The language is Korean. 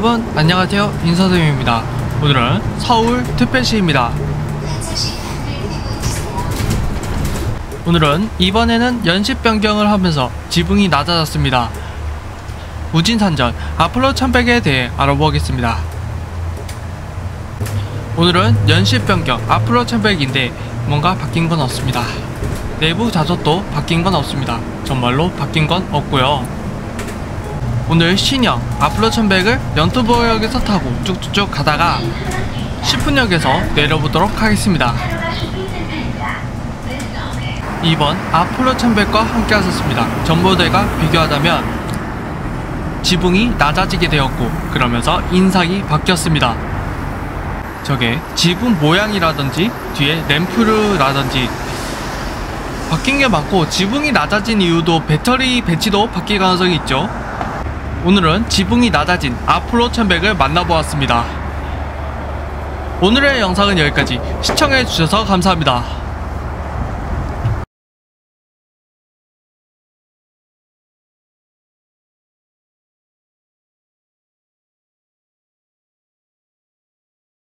여러분 안녕하세요, 인서쌤입니다. 오늘은 서울 특별시입니다. 오늘은 이번에는 연식 변경을 하면서 지붕이 낮아졌습니다. 우진산전 아폴로 1100에 대해 알아보겠습니다. 오늘은 연식 변경 아폴로 1100인데 뭔가 바뀐 건 없습니다. 내부 자석도 바뀐 건 없습니다. 정말로 바뀐 건 없고요. 오늘 신형 아폴로 1100을 연토보역에서 타고 쭉쭉쭉 가다가 시fun역에서 내려보도록 하겠습니다. 이번 아폴로 1100과 함께 하셨습니다. 전 모델과 비교하자면 지붕이 낮아지게 되었고, 그러면서 인상이 바뀌었습니다. 저게 지붕 모양이라든지 뒤에 램프라든지 바뀐 게 많고, 지붕이 낮아진 이유도 배터리 배치도 바뀔 가능성이 있죠. 오늘은 지붕이 낮아진 아폴로 1100을 만나보았습니다. 오늘의 영상은 여기까지. 시청해주셔서 감사합니다.